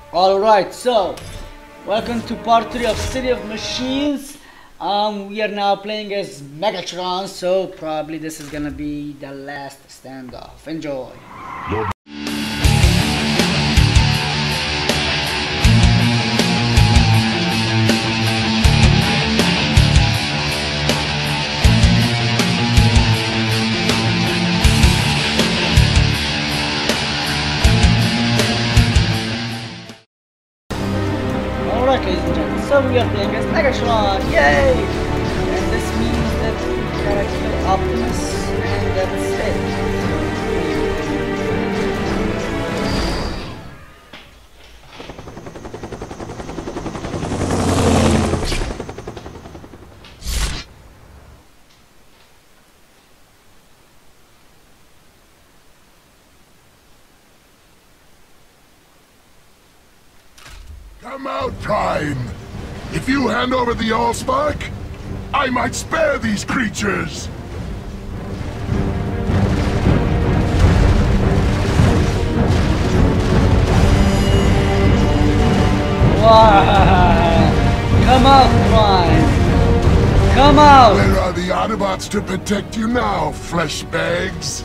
Alright, so welcome to part 3 of City of Machines. We are now playing as Megatron, so probably this is gonna be the last standoff. Enjoy. Alright, ladies and gentlemen, so we are playing as Megatron, yay! And this means that we gotta kill Optimus, and that's it. Come out, Prime! If you hand over the AllSpark, I might spare these creatures! Wow. Come out, Prime! Come out! Where are the Autobots to protect you now, flesh bags?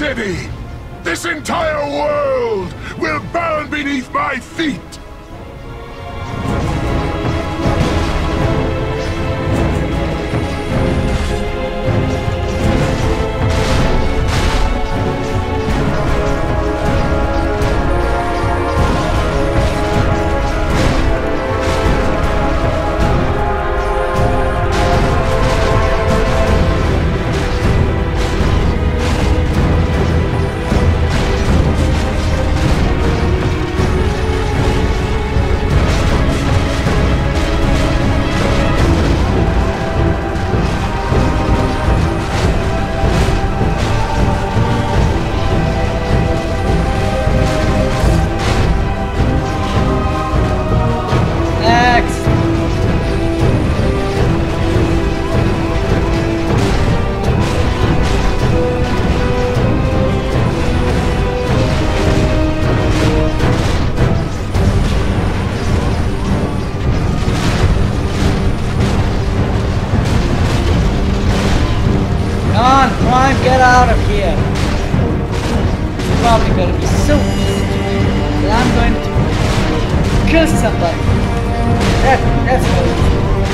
city! This entire world will burn beneath my feet! Get out of here! It's probably gonna be so easy to do. And I'm going to kill somebody. That's what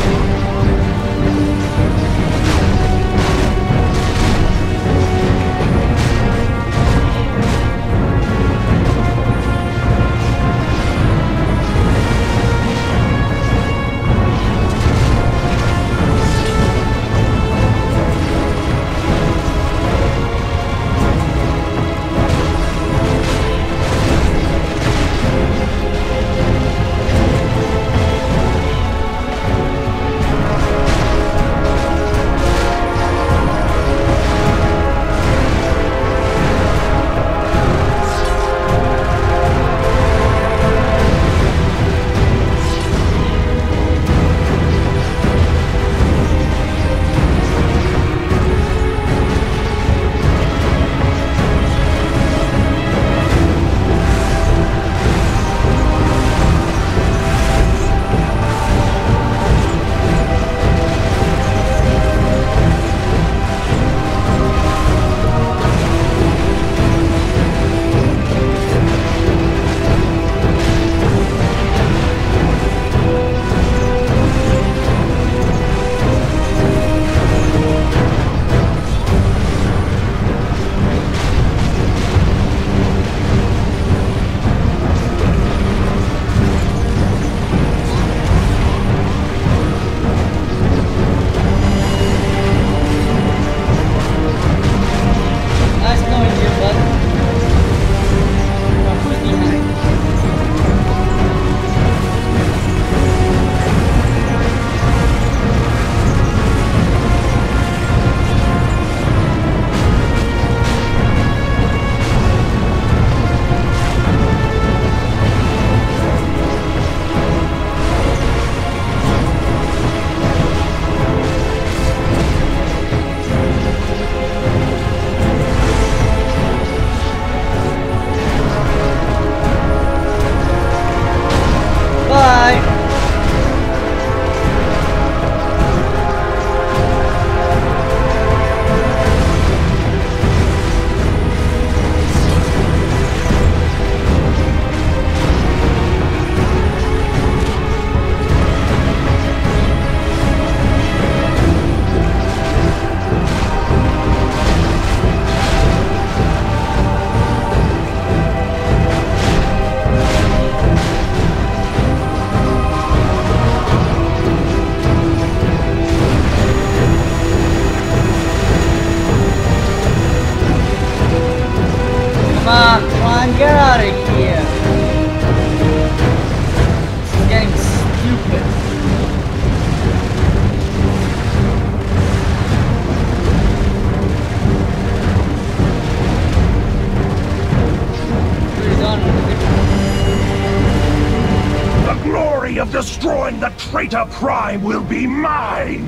Get out of here! This is getting stupid. The glory of destroying the traitor Prime will be mine!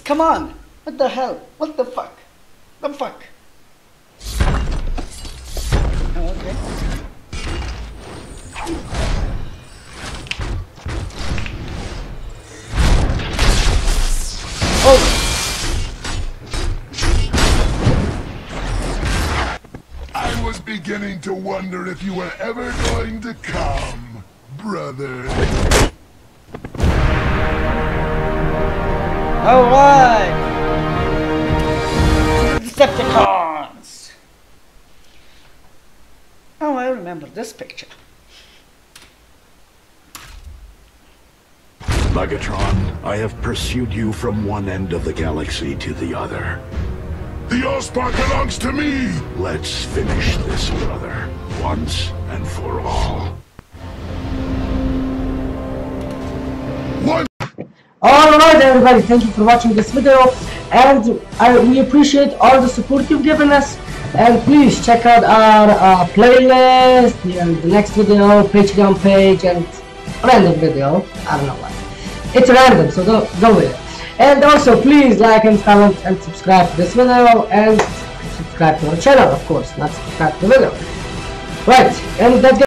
come on! What the hell? What the fuck? The fuck? Oh, okay. Oh! I was beginning to wonder if you were ever going to come, brother. Alright! Decepticons! Oh, I remember this picture. Megatron, I have pursued you from one end of the galaxy to the other. The AllSpark belongs to me! Let's finish this, brother, once and for all. One. Alright everybody, thank you for watching this video, and we appreciate all the support you've given us, and please check out our playlist, the next video, Patreon page, and random video, I don't know what. It's random, so go with it. And also please like and comment and subscribe to this video, and subscribe to our channel, of course, not subscribe to the video. Right, and that's